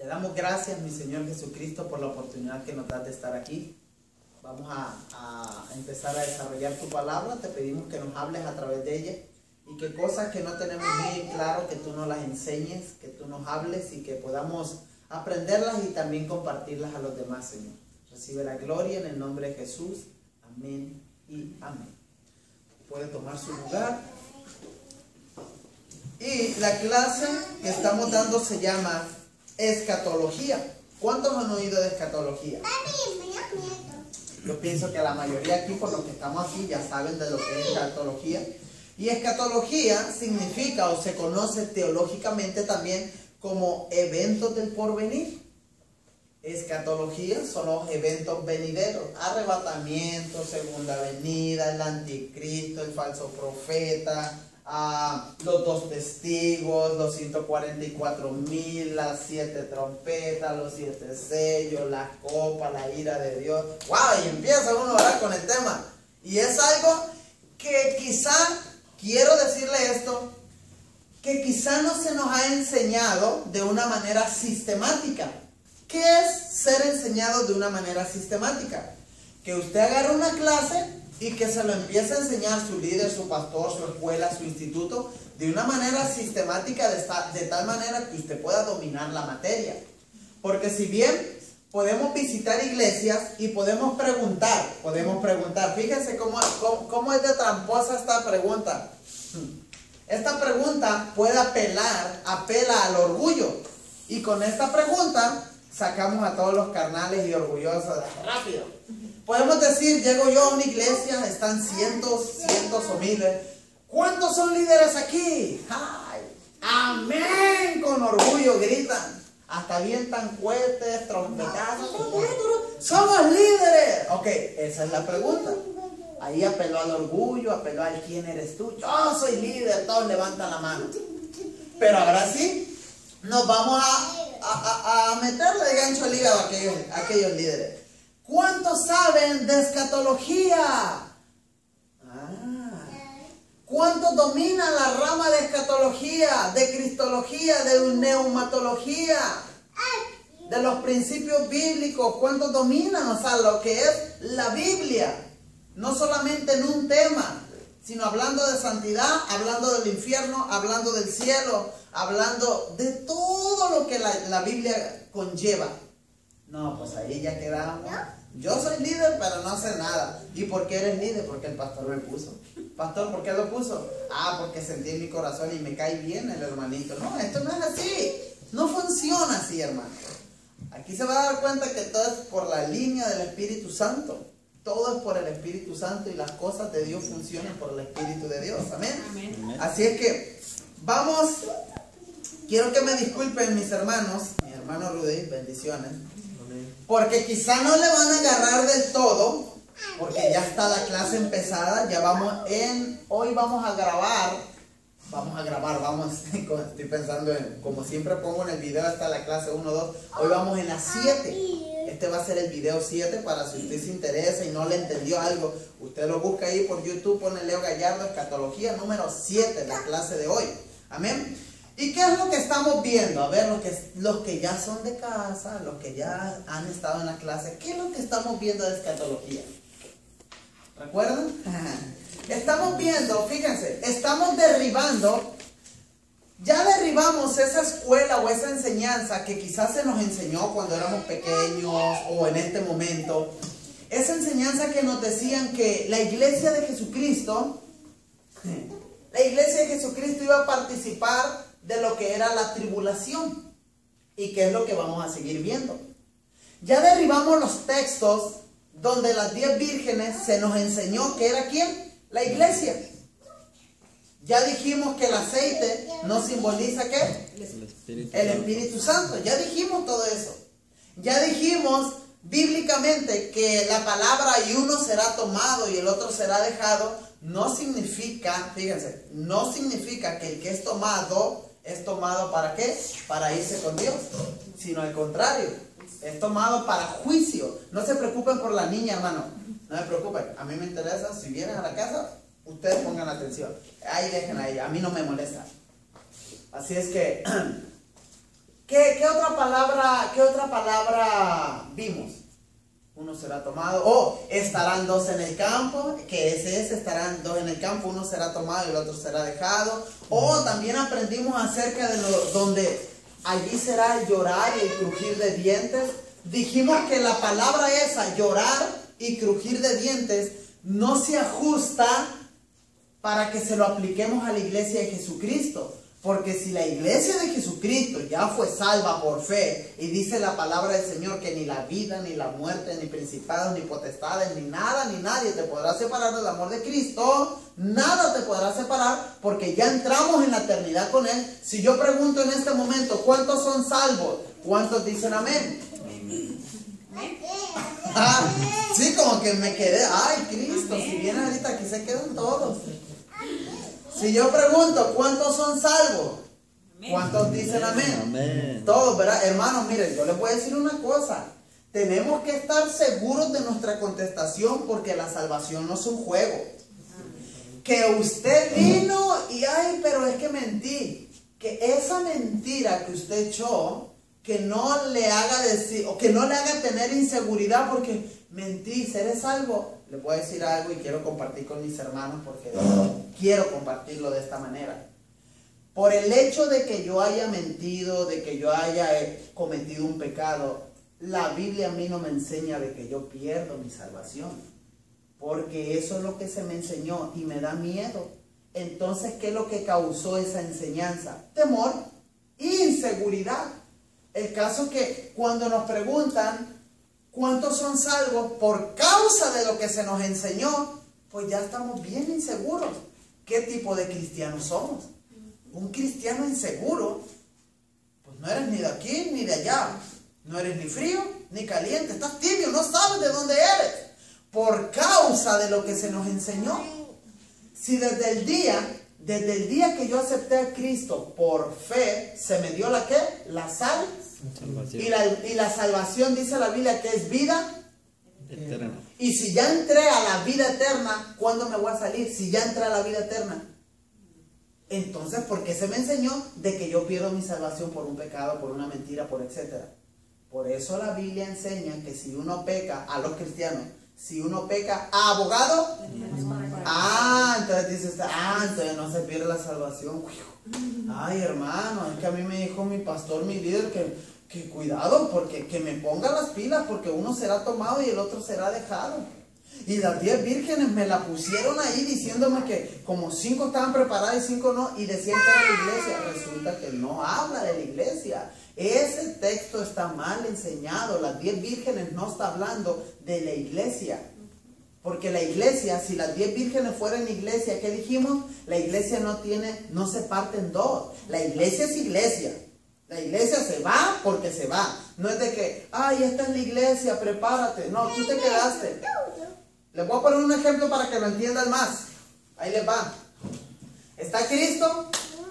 Te damos gracias, mi Señor Jesucristo, por la oportunidad que nos das de estar aquí. Vamos a empezar a desarrollar tu palabra. Te pedimos que nos hables a través de ella y que cosas que no tenemos bien claro, que tú nos las enseñes, que tú nos hables y que podamos aprenderlas y también compartirlas a los demás, Señor. Recibe la gloria en el nombre de Jesús. Amén y amén. Puede tomar su lugar. Y la clase que estamos dando se llama escatología. ¿Cuántos han oído de escatología? Yo pienso que la mayoría aquí, por los que estamos aquí, ya saben de lo que es escatología. Y escatología significa o se conoce teológicamente también como eventos del porvenir. Escatología son los eventos venideros: arrebatamiento, segunda venida, el anticristo, el falso profeta, los 2 testigos, los 144,000, las 7 trompetas, los 7 sellos, la copa, la ira de Dios. ¡Wow! Y empieza uno a hablar con el tema. Y es algo que quizá, quiero decirle esto, que quizá no se nos ha enseñado de una manera sistemática. ¿Qué es ser enseñado de una manera sistemática? Que usted agarre una clase y que se lo empiece a enseñar su líder, su pastor, su escuela, su instituto, de una manera sistemática, de tal manera que usted pueda dominar la materia. Porque si bien podemos visitar iglesias y podemos preguntar, fíjense cómo es de tramposa esta pregunta. Esta pregunta puede apela al orgullo. Y con esta pregunta sacamos a todos los carnales y orgullosos rápido. Podemos decir, llego yo a una iglesia, están cientos o miles. ¿Cuántos son líderes aquí? ¡Ay! ¡Amén! Con orgullo gritan. Hasta avientan cohetes, trompetazos. ¡Somos líderes! Ok, esa es la pregunta. Ahí apeló al orgullo, apeló al ¿quién eres tú? Yo soy líder, todos levantan la mano. Pero ahora sí, nos vamos a meterle de gancho al hígado a aquellos líderes. ¿Cuántos saben de escatología? ¿Cuántos dominan la rama de escatología, de cristología, de neumatología, de los principios bíblicos? ¿Cuántos dominan? O sea, lo que es la Biblia. No solamente en un tema, sino hablando de santidad, hablando del infierno, hablando del cielo, hablando de todo lo que la Biblia conlleva. No, pues ahí ya quedamos. Yo soy líder, pero no sé nada. ¿Y por qué eres líder? Porque el pastor me puso. Pastor, ¿por qué lo puso? Porque sentí en mi corazón y me cae bien el hermanito. No, esto no es así. No funciona así, hermano. Aquí se va a dar cuenta que todo es por la línea del Espíritu Santo. Todo es por el Espíritu Santo y las cosas de Dios funcionan por el Espíritu de Dios. Amén. Amén. Así es que vamos. Quiero que me disculpen mis hermanos. Mi hermano Rudy, bendiciones. Porque quizá no le van a agarrar del todo, porque ya está la clase empezada. Hoy vamos a grabar, estoy pensando en, como siempre pongo en el video, está la clase 1, 2, hoy vamos en la 7. Este va a ser el video 7 para si usted se interesa y no le entendió algo. Usted lo busca ahí por YouTube, pone Leo Gallardo, escatología número 7, la clase de hoy. Amén. ¿Y qué es lo que estamos viendo? A ver, los que ya son de casa, los que ya han estado en la clase, ¿qué es lo que estamos viendo de escatología? ¿Recuerdan? Estamos viendo, fíjense, estamos derribando. Ya derribamos esa escuela o esa enseñanza que quizás se nos enseñó cuando éramos pequeños o en este momento. Esa enseñanza que nos decían que la iglesia de Jesucristo iba a participar de lo que era la tribulación. ¿Y qué es lo que vamos a seguir viendo? Ya derribamos los textos donde las 10 vírgenes se nos enseñó que era ¿quién? La iglesia. Ya dijimos que el aceite no simboliza ¿qué? El Espíritu Santo. Ya dijimos todo eso. Ya dijimos bíblicamente que la palabra y uno será tomado y el otro será dejado. No significa, fíjense, no significa que el que es tomado ¿para qué? Para irse con Dios. Sino al contrario, es tomado para juicio. No se preocupen por la niña, hermano. No se preocupen. A mí me interesa, si vienen a la casa, ustedes pongan atención. Ahí dejen ahí, a mí no me molesta. Así es que, ¿Qué otra palabra vimos? Uno será tomado, estarán dos en el campo, que estarán dos en el campo, uno será tomado y el otro será dejado. También aprendimos acerca de donde allí será el llorar y el crujir de dientes. Dijimos que la palabra esa, llorar y crujir de dientes, no se ajusta para que se lo apliquemos a la iglesia de Jesucristo. Porque si la iglesia de Jesucristo ya fue salva por fe, y dice la palabra del Señor que ni la vida, ni la muerte, ni principados, ni potestades, ni nada, ni nadie te podrá separar del amor de Cristo, nada te podrá separar, porque ya entramos en la eternidad con Él. Si yo pregunto en este momento, ¿cuántos son salvos? ¿Cuántos dicen amén? Sí, como que me quedé, ay Cristo, si viene ahorita aquí se quedan todos. Si yo pregunto, ¿cuántos son salvos? ¿Cuántos dicen amén? Amén. Todos, ¿verdad? Hermanos, miren, yo les voy a decir una cosa. Tenemos que estar seguros de nuestra contestación, porque la salvación no es un juego. Que usted vino y, ay, pero es que mentí. Que esa mentira que usted echó, que no le haga decir, o que no le haga tener inseguridad porque mentí, ¿seré salvo? Les voy a decir algo y quiero compartir con mis hermanos porque quiero compartirlo de esta manera. Por el hecho de que yo haya mentido, de que yo haya cometido un pecado, la Biblia a mí no me enseña de que yo pierdo mi salvación. Porque eso es lo que se me enseñó y me da miedo. Entonces, ¿qué es lo que causó esa enseñanza? Temor, inseguridad. El caso que cuando nos preguntan ¿cuántos son salvos? Por causa de lo que se nos enseñó, pues ya estamos bien inseguros. ¿Qué tipo de cristianos somos? Un cristiano inseguro, pues no eres ni de aquí ni de allá. No eres ni frío ni caliente, estás tibio, no sabes de dónde eres. Por causa de lo que se nos enseñó. Si desde el día que yo acepté a Cristo por fe, se me dio la ¿qué? La sal. Y la salvación, dice la Biblia, que es vida eterna. Y si ya entré a la vida eterna, ¿cuándo me voy a salir? Si ya entré a la vida eterna. Entonces, ¿por qué se me enseñó de que yo pierdo mi salvación por un pecado, por una mentira, por etcétera? Por eso la Biblia enseña que si uno peca, a los cristianos, si uno peca a abogado, entonces dices, entonces no se pierde la salvación. Ay, hermano, es que a mí me dijo mi pastor, mi líder, que cuidado, porque que me ponga las pilas, porque uno será tomado y el otro será dejado. Y las 10 vírgenes me la pusieron ahí diciéndome que como 5 estaban preparadas y 5 no, y decían que era la iglesia. Resulta que no habla de la iglesia. Ese texto está mal enseñado. Las 10 vírgenes no está hablando de la iglesia. Porque la iglesia, si las 10 vírgenes fueran iglesia, ¿qué dijimos? La iglesia no se parte en dos. La iglesia es iglesia. La iglesia se va porque se va. No es de que, ay, esta es la iglesia, prepárate. No, tú te quedaste. Les voy a poner un ejemplo para que lo entiendan más. Ahí les va. Está Cristo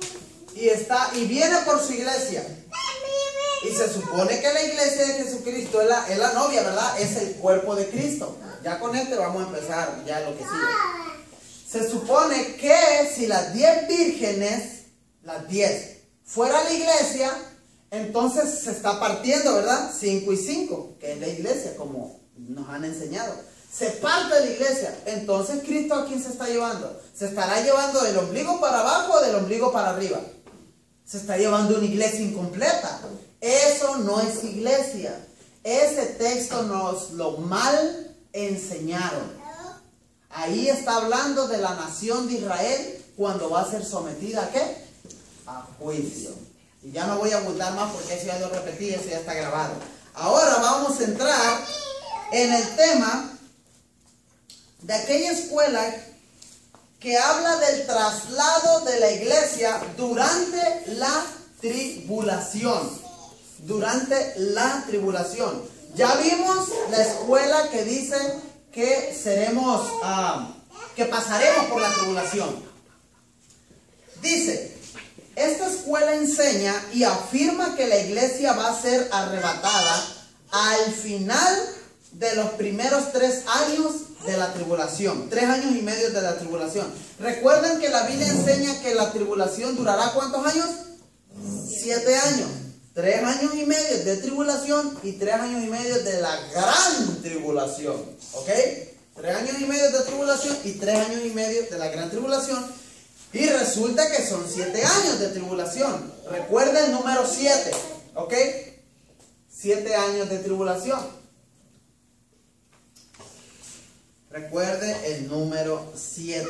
y viene por su iglesia. Y se supone que la iglesia de Jesucristo es la novia, ¿verdad? Es el cuerpo de Cristo. Ya con este vamos a empezar ya lo que sigue. Se supone que si las 10 vírgenes, las 10, fuera la iglesia, entonces se está partiendo, ¿verdad? 5 y 5, que es la iglesia, como nos han enseñado. Se parte de la iglesia. Entonces, ¿Cristo a quién se está llevando? ¿Se estará llevando del ombligo para abajo o del ombligo para arriba? Se está llevando una iglesia incompleta. Eso no es iglesia. Ese texto nos lo mal enseñaron. Ahí está hablando de la nación de Israel cuando va a ser sometida ¿a qué? A juicio. Y ya no voy a abundar más porque eso ya lo repetí, eso ya está grabado. Ahora vamos a entrar en el tema de aquella escuela que habla del traslado de la iglesia durante la tribulación. Durante la tribulación. Ya vimos la escuela que dice que que pasaremos por la tribulación. Dice, esta escuela enseña y afirma que la iglesia va a ser arrebatada al final de los primeros 3 años de la tribulación. 3 años y medio de la tribulación. Recuerden que la Biblia enseña que la tribulación durará ¿cuántos años? 7 años. 3 años y medio de tribulación y 3 años y medio de la gran tribulación. ¿Ok? 3 años y medio de tribulación y 3 años y medio de la gran tribulación. Y resulta que son 7 años de tribulación. Recuerda el número 7. ¿Ok? 7 años de tribulación. Recuerde el número 7.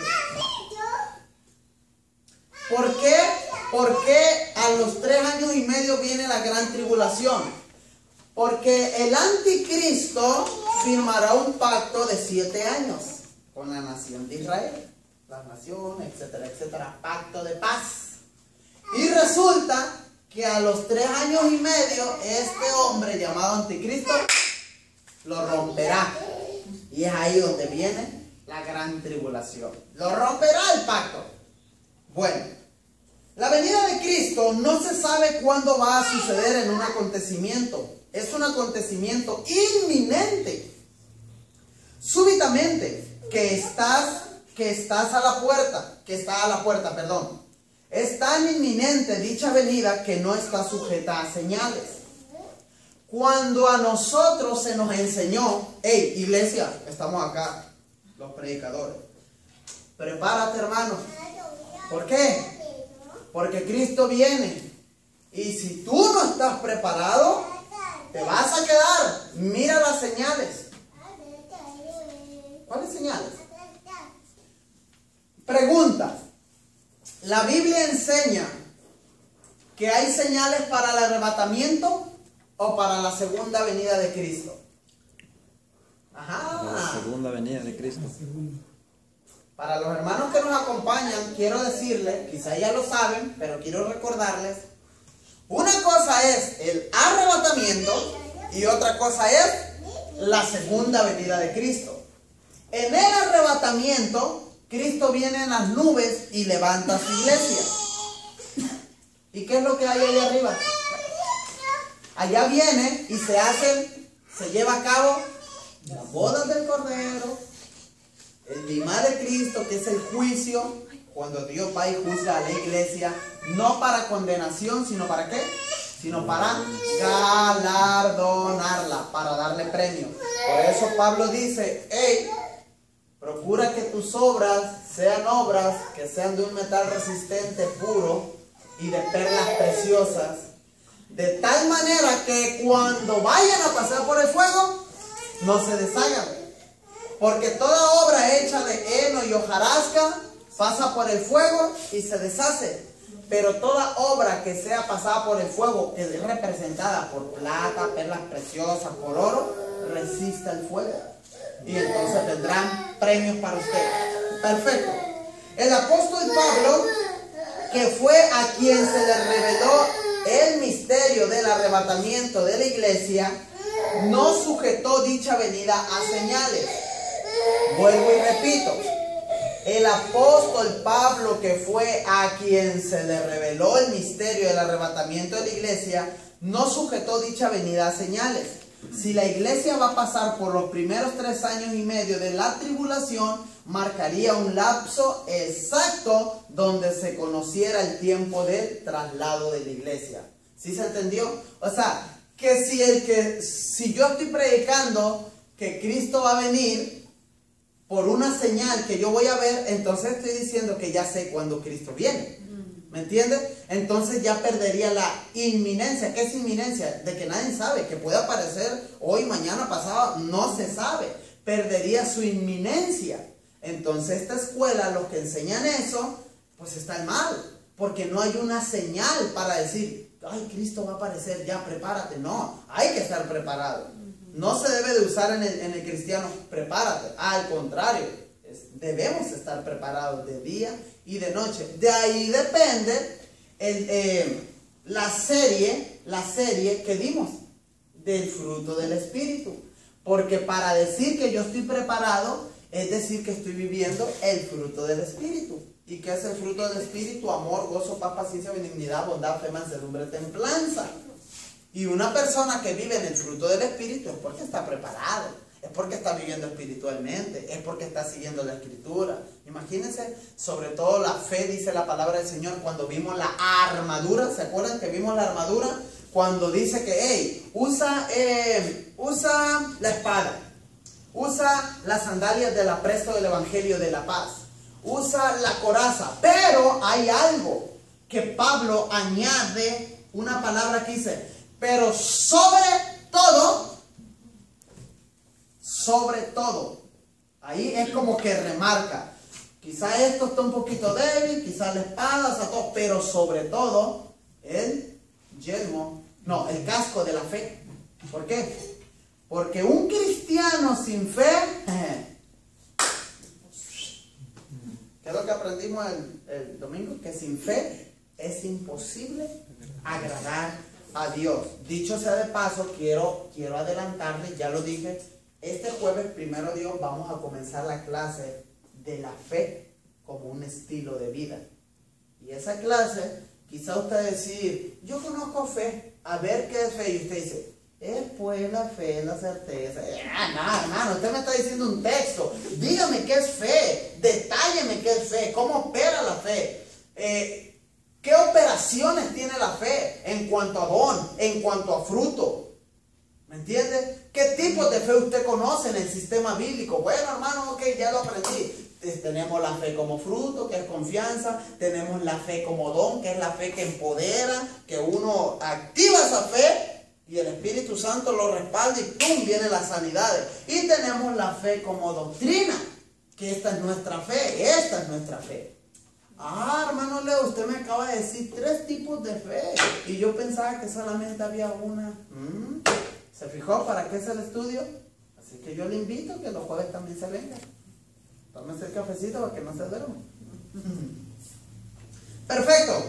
¿Por qué? Porque a los 3 años y medio viene la gran tribulación. Porque el anticristo firmará un pacto de 7 años con la nación de Israel. Las naciones, etcétera, etcétera. Pacto de paz. Y resulta que a los 3 años y medio este hombre llamado anticristo lo romperá. Y es ahí donde viene la gran tribulación. Lo romperá el pacto. Bueno, la venida de Cristo no se sabe cuándo va a suceder en un acontecimiento. Es un acontecimiento inminente. Súbitamente, que estás a la puerta, que está a la puerta, perdón. Es tan inminente dicha venida que no está sujeta a señales. Cuando a nosotros se nos enseñó, hey, iglesia, estamos acá, los predicadores. Prepárate, hermano. ¿Por qué? Porque Cristo viene. Y si tú no estás preparado, te vas a quedar. Mira las señales. ¿Cuáles señales? Pregunta. ¿La Biblia enseña que hay señales para el arrebatamiento o para la segunda venida de Cristo? Ajá. La segunda venida de Cristo. Para los hermanos que nos acompañan, quiero decirles, quizá ya lo saben, pero quiero recordarles, una cosa es el arrebatamiento y otra cosa es la segunda venida de Cristo. En el arrebatamiento, Cristo viene en las nubes y levanta su iglesia. ¿Y qué es lo que hay ahí arriba? Allá viene y se lleva a cabo las bodas del Cordero, el bimá de Cristo, que es el juicio, cuando Dios va y juzga a la iglesia, no para condenación, sino para ¿qué? Sino para galardonarla, para darle premio. Por eso Pablo dice, hey, procura que tus obras sean obras que sean de un metal resistente, puro y de perlas preciosas, de tal manera que cuando vayan a pasar por el fuego, no se deshagan. Porque toda obra hecha de heno y hojarasca pasa por el fuego y se deshace. Pero toda obra que sea pasada por el fuego, que es representada por plata, perlas preciosas, por oro, resiste el fuego. Y entonces tendrán premios para ustedes. Perfecto. El apóstol Pablo, que fue a quien se le reveló el misterio del arrebatamiento de la iglesia, no sujetó dicha venida a señales. Vuelvo y repito, el apóstol Pablo, que fue a quien se le reveló el misterio del arrebatamiento de la iglesia, no sujetó dicha venida a señales. Si la iglesia va a pasar por los primeros 3 años y medio de la tribulación, marcaría un lapso exacto donde se conociera el tiempo del traslado de la iglesia. ¿Sí se entendió? O sea, que si yo estoy predicando que Cristo va a venir por una señal que yo voy a ver, entonces estoy diciendo que ya sé cuándo Cristo viene. ¿Me entiendes? Entonces ya perdería la inminencia. ¿Qué es inminencia? De que nadie sabe, que puede aparecer hoy, mañana, pasado, no se sabe. Perdería su inminencia. Entonces esta escuela, los que enseñan eso, pues están mal. Porque no hay una señal para decir, ay, Cristo va a aparecer, ya prepárate. No, hay que estar preparado. No se debe de usar en el cristiano, prepárate. Al contrario, debemos estar preparados de día y de noche. De ahí depende la serie que dimos del fruto del Espíritu. Porque para decir que yo estoy preparado, es decir que estoy viviendo el fruto del Espíritu. ¿Y qué es el fruto del Espíritu? Amor, gozo, paz, paciencia, benignidad, bondad, fe, mansedumbre, templanza. Y una persona que vive en el fruto del Espíritu es porque está preparado, es porque está viviendo espiritualmente, es porque está siguiendo la Escritura. Imagínense, sobre todo la fe, dice la palabra del Señor, cuando vimos la armadura. ¿Se acuerdan que vimos la armadura? cuando dice que, hey, usa la espada, usa las sandalias del apresto del evangelio de la paz, usa la coraza, pero hay algo que Pablo añade, una palabra que dice, pero sobre todo, ahí es como que remarca, quizá esto está un poquito débil, quizá la espada, o sea, todo, pero sobre todo, el casco de la fe. ¿Por qué? Porque un cristiano sin fe, ¿qué es lo que aprendimos el domingo? Que sin fe es imposible agradar a Dios. Dicho sea de paso, quiero adelantarle, ya lo dije, este jueves, primero Dios, vamos a comenzar la clase de la fe como un estilo de vida. Y esa clase, quizá usted decir, yo conozco fe, a ver qué es fe, y usted dice, es pues la fe, la certeza. No, hermano, usted me está diciendo un texto, dígame qué es fe, detálleme qué es fe, cómo opera la fe, qué operaciones tiene la fe en cuanto a don, en cuanto a fruto. ¿Me entiende? ¿Qué tipo de fe usted conoce en el sistema bíblico? Bueno, hermano, ok, ya lo aprendí. Tenemos la fe como fruto, que es confianza. Tenemos la fe como don, que es la fe que empodera, que uno activa esa fe y el Espíritu Santo lo respalda y ¡pum! Viene la sanidad. Y tenemos la fe como doctrina, que esta es nuestra fe. Ah, hermano Leo, usted me acaba de decir 3 tipos de fe y yo pensaba que solamente había una. ¿Se fijó para qué es el estudio? Así que yo le invito a que los jueves también se venga. Tómese el cafecito para que no se duerma. Perfecto.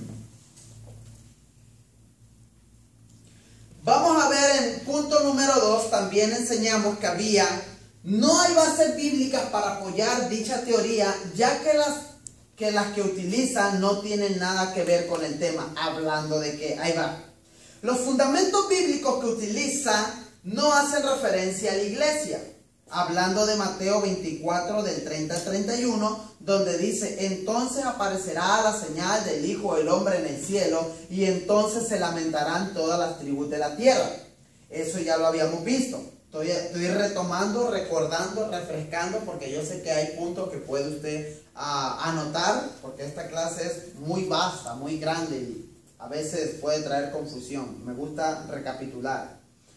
Vamos a ver en punto número 2, también enseñamos que no hay bases bíblicas para apoyar dicha teoría, ya que las que utilizan no tienen nada que ver con el tema, hablando de que, ahí va. Los fundamentos bíblicos que utiliza no hacen referencia a la iglesia. Hablando de Mateo 24 del 30 al 31, donde dice, entonces aparecerá la señal del Hijo del Hombre en el cielo y entonces se lamentarán todas las tribus de la tierra. Eso ya lo habíamos visto. Estoy retomando, recordando, refrescando, porque yo sé que hay puntos que puede usted anotar, porque esta clase es muy vasta, muy grande y a veces puede traer confusión. Me gusta recapitular.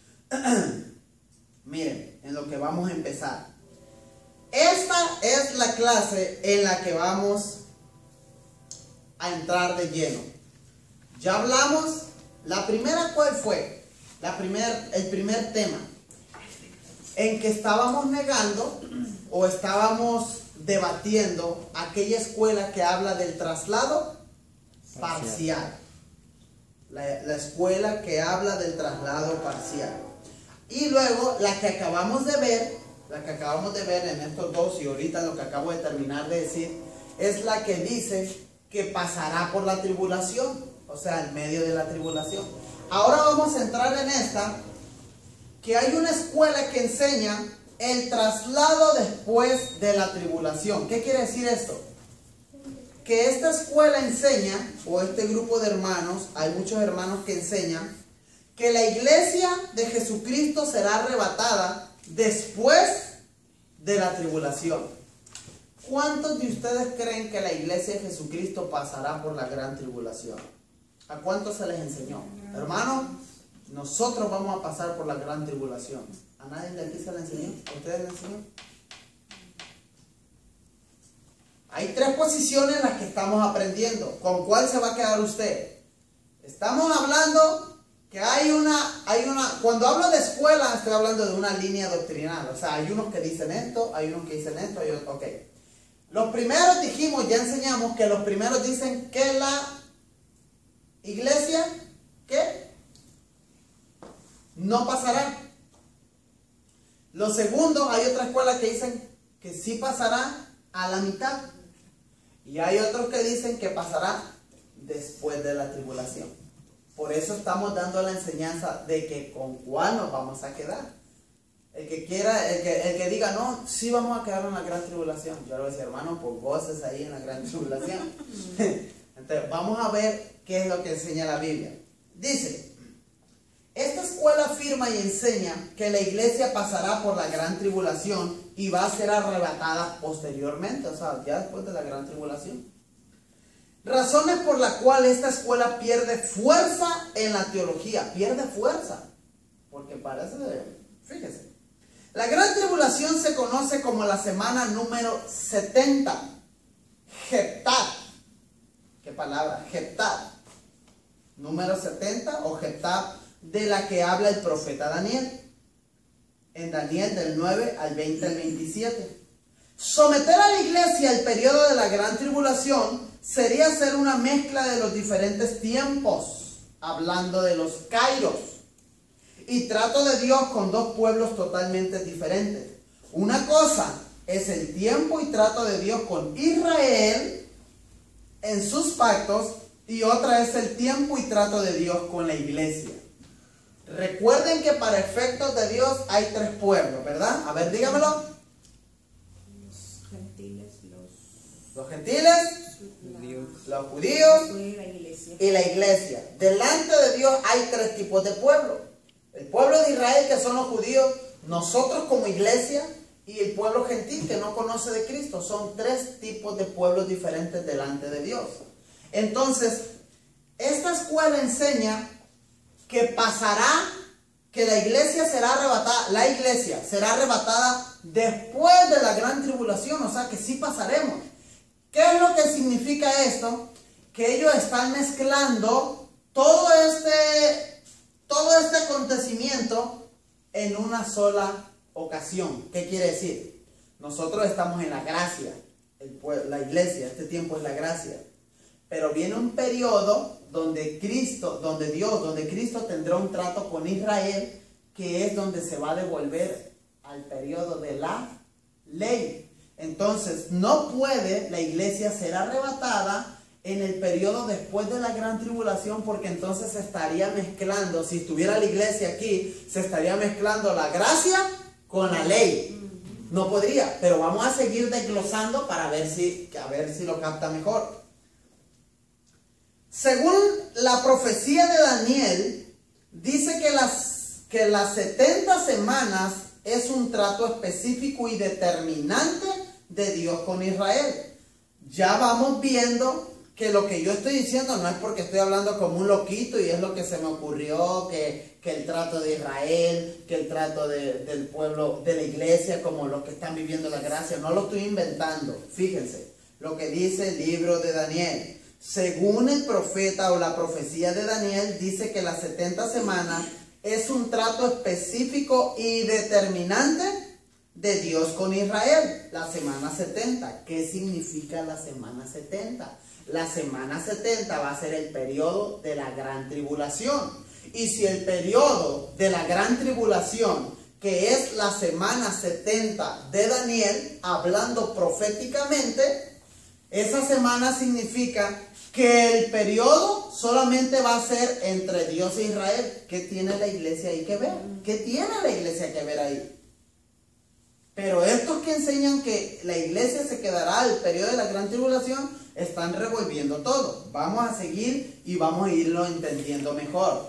Miren, en lo que vamos a empezar. Esta es la clase en la que vamos a entrar de lleno. Ya hablamos, la primera, ¿cuál fue? El primer tema. En que estábamos negando o estábamos debatiendo aquella escuela que habla del traslado parcial. La escuela que habla del traslado parcial. Y luego la que acabamos de ver en estos dos y ahorita lo que acabo de terminar de decir, es la que dice que pasará por la tribulación, o sea, en medio de la tribulación. Ahora vamos a entrar en esta, que hay una escuela que enseña el traslado después de la tribulación. ¿Qué quiere decir esto? Que esta escuela enseña, o este grupo de hermanos, hay muchos hermanos que enseñan, que la iglesia de Jesucristo será arrebatada después de la tribulación. ¿Cuántos de ustedes creen que la iglesia de Jesucristo pasará por la gran tribulación? ¿A cuántos se les enseñó? Hermano, nosotros vamos a pasar por la gran tribulación. ¿A nadie de aquí se le enseñó? ¿A ustedes le enseñó? Hay 3 posiciones en las que estamos aprendiendo. ¿Con cuál se va a quedar usted? Estamos hablando que cuando hablo de escuela, estoy hablando de una línea doctrinal. O sea, hay unos que dicen esto, hay unos que dicen esto, hay otros, ok. Los primeros dijimos, ya enseñamos que los primeros dicen que la iglesia, ¿qué? No pasará. Los segundos, hay otra escuela que dicen que sí pasará a la mitad. Y hay otros que dicen que pasará después de la tribulación. Por eso estamos dando la enseñanza de que con cuál nos vamos a quedar. El que quiera, el que diga, no, sí vamos a quedar en la gran tribulación. Yo le voy a decir, hermano, pues goces ahí en la gran tribulación. Entonces, vamos a ver qué es lo que enseña la Biblia. Dice, afirma y enseña que la iglesia pasará por la gran tribulación y va a ser arrebatada posteriormente, o sea, ya después de la gran tribulación. Razones por las cuales esta escuela pierde fuerza en la teología. Pierde fuerza. Porque parece, fíjese. La gran tribulación se conoce como la semana número 70. Heptad. ¿Qué palabra? Heptad. Número 70 o Heptad, de la que habla el profeta Daniel. En Daniel del 9 al 20 al 27. Someter a la iglesia al periodo de la gran tribulación sería hacer una mezcla de los diferentes tiempos, hablando de los kairos, y trato de Dios con dos pueblos totalmente diferentes. Una cosa es el tiempo y trato de Dios con Israel en sus pactos, y otra es el tiempo y trato de Dios con la iglesia. Recuerden que para efectos de Dios hay tres pueblos, ¿verdad? A ver, dígamelo. Los gentiles, los judíos y la iglesia. Delante de Dios hay tres tipos de pueblo. El pueblo de Israel, que son los judíos, nosotros como iglesia, y el pueblo gentil que no conoce de Cristo. Son tres tipos de pueblos diferentes delante de Dios. Entonces, esta escuela enseña que pasará, que la iglesia será arrebatada después de la gran tribulación, o sea que sí pasaremos. ¿Qué es lo que significa esto? Que ellos están mezclando todo este acontecimiento en una sola ocasión. ¿Qué quiere decir? Nosotros estamos en la gracia, la iglesia, este tiempo es la gracia. Pero viene un periodo donde Cristo tendrá un trato con Israel, que es donde se va a devolver al periodo de la ley. Entonces, no puede la iglesia ser arrebatada en el periodo después de la gran tribulación, porque entonces se estaría mezclando, si estuviera la iglesia aquí, se estaría mezclando la gracia con la ley. No podría, pero vamos a seguir desglosando para ver si lo capta mejor. Según la profecía de Daniel, dice que las 70 semanas es un trato específico y determinante de Dios con Israel. Ya vamos viendo que lo que yo estoy diciendo no es porque estoy hablando como un loquito y es lo que se me ocurrió, que el trato de Israel, que el trato del pueblo, de la iglesia, como los que están viviendo la gracia. No lo estoy inventando. Fíjense lo que dice el libro de Daniel. Según el profeta o la profecía de Daniel, dice que las 70 semanas es un trato específico y determinante de Dios con Israel. La semana 70. ¿Qué significa la semana 70? La semana 70 va a ser el periodo de la gran tribulación. Y si el periodo de la gran tribulación, que es la semana 70 de Daniel, hablando proféticamente, esa semana significa que el periodo solamente va a ser entre Dios e Israel. ¿Qué tiene la iglesia ahí que ver? ¿Qué tiene la iglesia que ver ahí? Pero estos que enseñan que la iglesia se quedará al periodo de la gran tribulación, están revolviendo todo. Vamos a seguir y vamos a irlo entendiendo mejor.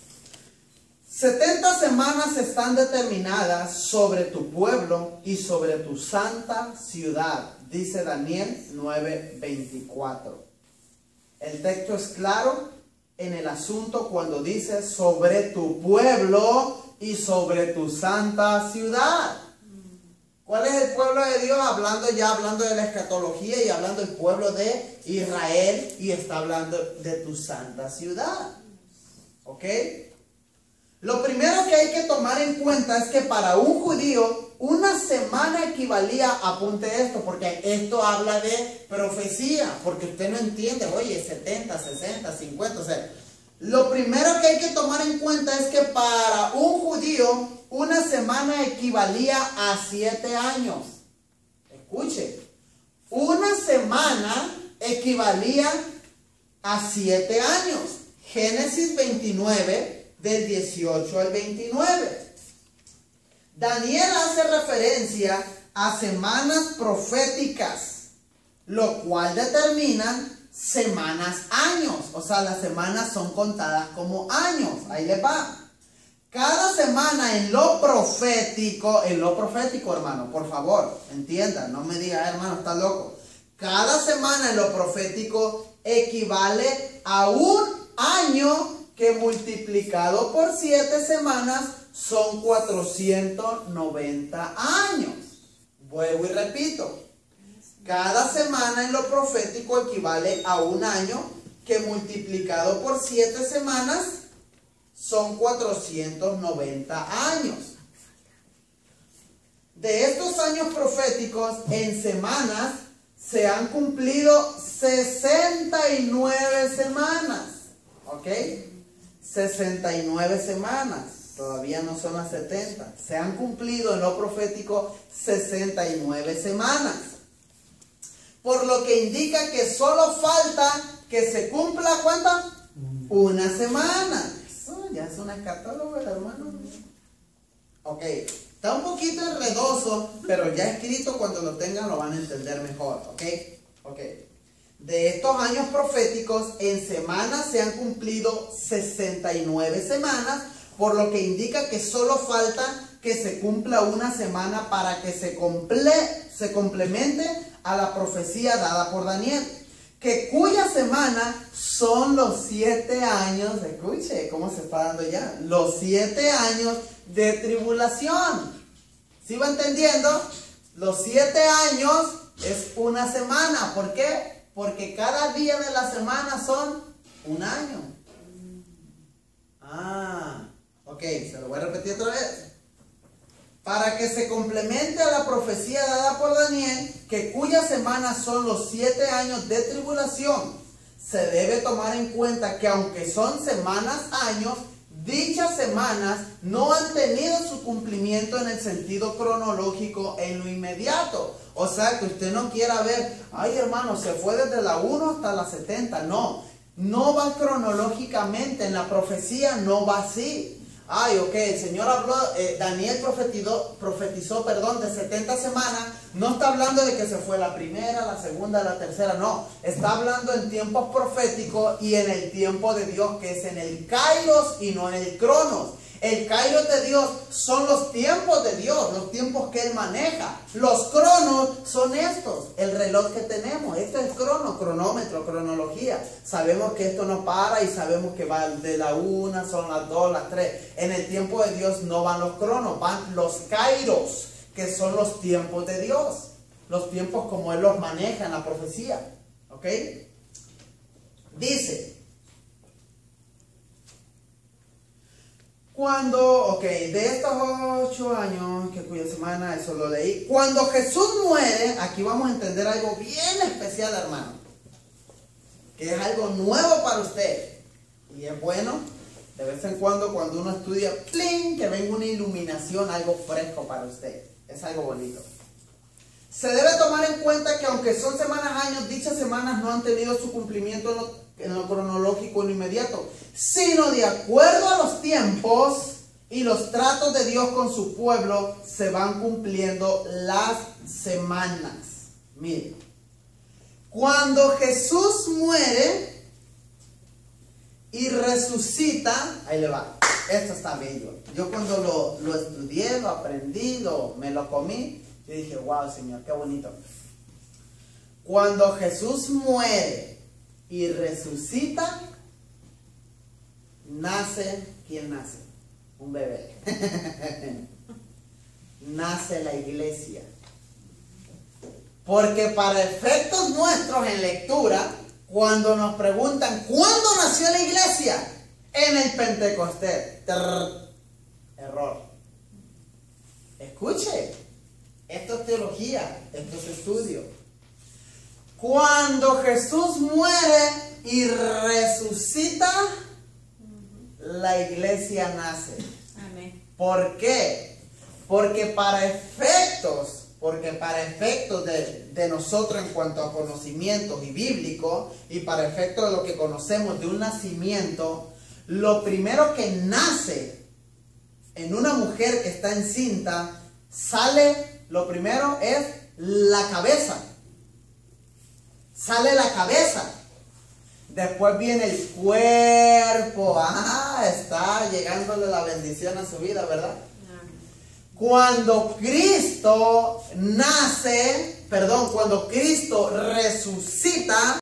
70 semanas están determinadas sobre tu pueblo y sobre tu santa ciudad, dice Daniel 9:24. El texto es claro en el asunto cuando dice sobre tu pueblo y sobre tu santa ciudad. ¿Cuál es el pueblo de Dios? Hablando de la escatología y hablando del pueblo de Israel, y está hablando de tu santa ciudad. ¿Ok? Lo primero que hay que tomar en cuenta es que para un judío una semana equivalía, apunte esto, porque esto habla de profecía, porque usted no entiende, oye, 70, 60, 50, o sea, lo primero que hay que tomar en cuenta es que para un judío una semana equivalía a 7 años. Escuche, una semana equivalía a 7 años. Génesis 29, del 18 al 29. Daniel hace referencia a semanas proféticas, lo cual determinan semanas, años. O sea, las semanas son contadas como años. Ahí les va. Cada semana en lo profético, hermano, por favor, entiendan, no me diga, hermano, está loco. Cada semana en lo profético equivale a un año que multiplicado por 7 semanas son 490 años. Vuelvo y repito. Cada semana en lo profético equivale a un año que multiplicado por 7 semanas son 490 años. De estos años proféticos, en semanas se han cumplido 69 semanas. ¿Ok? 69 semanas. Todavía no son las 70. Se han cumplido en lo profético 69 semanas. Por lo que indica que solo falta que se cumpla, ¿cuánto? Una semana. Eso ya es un escatólogo, hermano. Ok, está un poquito enredoso, pero ya escrito, cuando lo tengan lo van a entender mejor. Ok. De estos años proféticos, en semanas se han cumplido 69 semanas, por lo que indica que solo falta que se cumpla una semana para que se complemente a la profecía dada por Daniel, que cuya semana son los 7 años, escuche cómo se está dando ya, los 7 años de tribulación. ¿Sí va entendiendo? Los 7 años es una semana. ¿Por qué? Porque cada día de la semana son un año. Ok, se lo voy a repetir otra vez. Para que se complemente a la profecía dada por Daniel, que cuyas semanas son los 7 años de tribulación, se debe tomar en cuenta que aunque son semanas, años, dichas semanas no han tenido su cumplimiento en el sentido cronológico en lo inmediato. O sea, que usted no quiera ver, ay hermano, se fue desde la 1 hasta la 70. No va cronológicamente, en la profecía no va así. Ay, ok, el Señor habló, Daniel profetizó, de 70 semanas. No está hablando de que se fue la primera, la segunda, la tercera, no. Está hablando en tiempos proféticos y en el tiempo de Dios, que es en el Kairos y no en el Cronos. El Kairos de Dios son los tiempos de Dios, los tiempos que Él maneja. Los cronos son estos, el reloj que tenemos. Esto es cronómetro, cronología. Sabemos que esto no para y sabemos que va de la 1, son las 2, las 3. En el tiempo de Dios no van los cronos, van los Kairos, que son los tiempos de Dios. Los tiempos como Él los maneja en la profecía. ¿Ok? Dice... de estos 8 años, que cuya semana, eso lo leí. Cuando Jesús muere, aquí vamos a entender algo bien especial, hermano. Que es algo nuevo para usted. Y es bueno, de vez en cuando uno estudia, ¡pling!, que venga una iluminación, algo fresco para usted. Es algo bonito. Se debe tomar en cuenta que aunque son semanas, años, dichas semanas no han tenido su cumplimiento en lo cronológico, en lo inmediato, sino de acuerdo a los tiempos y los tratos de Dios con su pueblo, se van cumpliendo las semanas. Miren, cuando Jesús muere y resucita, ahí le va, esto está bello. Yo cuando lo estudié, lo aprendí, me lo comí, yo dije, wow, Señor, qué bonito. Cuando Jesús muere y resucita, nace, ¿quién nace? Un bebé. Nace la iglesia. Porque para efectos nuestros en lectura, cuando nos preguntan, ¿cuándo nació la iglesia? En el Pentecostés. Error. Escuche, esto es teología, esto es estudio. Cuando Jesús muere y resucita, la iglesia nace. Amén. ¿Por qué? Porque para efectos de nosotros en cuanto a conocimientos y bíblico, y para efectos de lo que conocemos de un nacimiento, lo primero que nace en una mujer que está encinta, lo primero es la cabeza. Sale la cabeza. Después viene el cuerpo. Ah, está llegándole la bendición a su vida, ¿verdad? Cuando Cristo nace, cuando Cristo resucita,